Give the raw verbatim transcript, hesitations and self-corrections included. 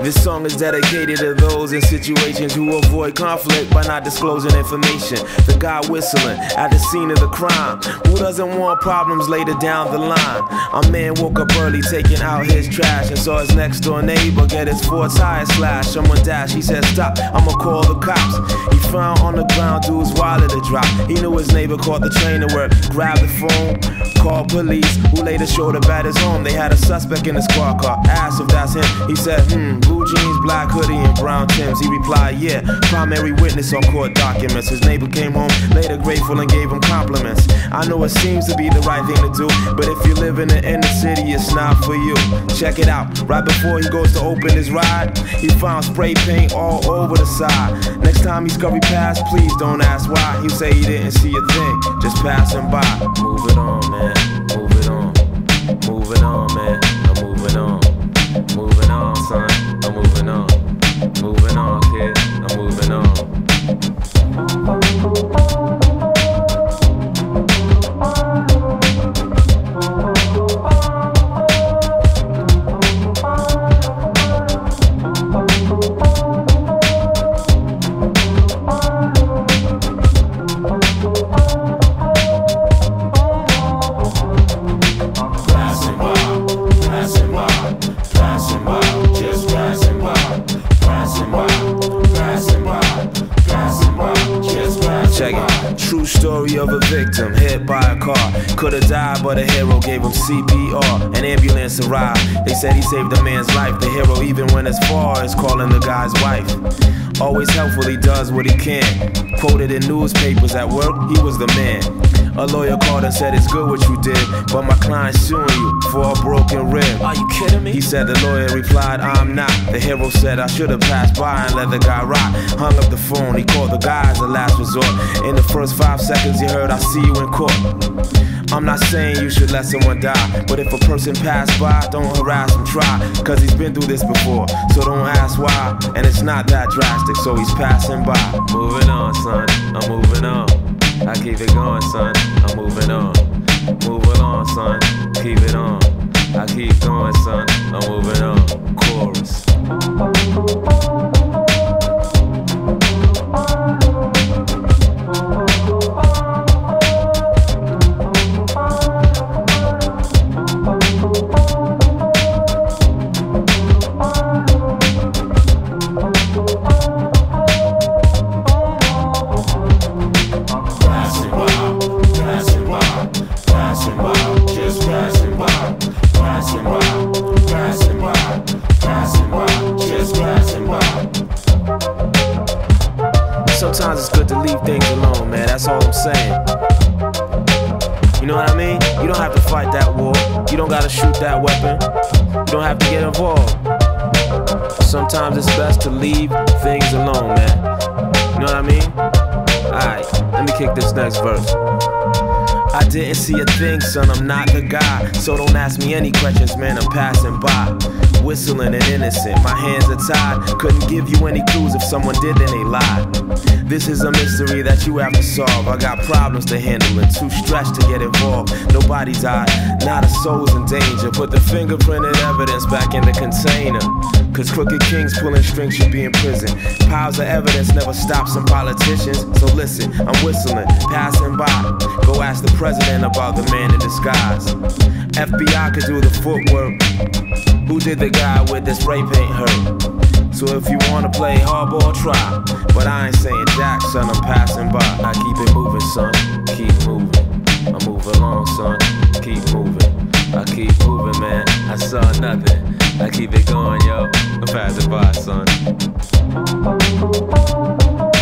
This song is dedicated to those in situations who avoid conflict by not disclosing information. The guy whistling at the scene of the crime, who doesn't want problems later down the line? A man woke up early taking out his trash and saw his next door neighbor get his four tires slashed. Someone dashed, he said stop, I'ma call the cops. He found on the ground dude's wallet to drop. He knew his neighbor caught the train to work, grabbed the phone, called police, who later showed up at his home. They had a suspect in the squad car, asked if that's him. He said, hmm, blue jeans, black hoodie, and brown Timbs. He replied, yeah, primary witness on court documents. His neighbor came home later grateful and gave him compliments. I know it seems to be the right thing to do, but if you live in the inner city, it's not for you. Check it out, right before he goes to open his ride, he found spray paint all over the side. Next time he scurry past, please don't ask why. He'll say he didn't see a thing, just passing by. Move it on, man, move it on. Moving on, man, I'm moving on. Moving on, son, I'm moving on. Moving on, kid, I'm moving on. True story of a victim hit by a car. Could've died, but a hero gave him C P R. An ambulance arrived. They said he saved a man's life. The hero even went as far as calling the guy's wife. Always helpful, he does what he can. Quoted in newspapers at work, he was the man. A lawyer called and said it's good what you did, but my client's suing you for a broken rib. Are you kidding me? He said. The lawyer replied, I'm not. The hero said I should've passed by and let the guy rot. Hung up the phone, he called the guy as a last resort. In the first five seconds he heard, I see you in court. I'm not saying you should let someone die, but if a person passed by, don't harass him, try. Cause he's been through this before, so don't ask why. And it's not that drastic, so he's passing by. Moving on, son, I'm moving on. I keep it going, son, I'm moving on. Move along, son, keep it on. I keep going, son, I'm moving on. Chorus. Sometimes it's good to leave things alone, man, that's all I'm saying. You know what I mean? You don't have to fight that war. You don't gotta shoot that weapon. You don't have to get involved. Sometimes it's best to leave things alone, man. You know what I mean? Alright, let me kick this next verse. I didn't see a thing, son, I'm not the guy. So don't ask me any questions, man, I'm passing by. Whistling and innocent, my hands are tied. Couldn't give you any clues, if someone did then they lied. This is a mystery that you have to solve. I got problems to handle and too stressed to get involved. Nobody died, not a soul's in danger. Put the fingerprinted evidence back in the container. Cause crooked kings pulling strings should be in prison. Piles of evidence never stop some politicians. So listen, I'm whistling, passing by. Go ask the president about the man in disguise. F B I could do the footwork. Who did the guy with the spray paint hurt? So if you wanna play hardball, try. But I ain't saying jack, son, I'm passing by. I keep it moving, son, keep moving. I move along, son, keep moving. I keep moving, man, I saw nothing. I keep it going, yo, I'm passing by, son.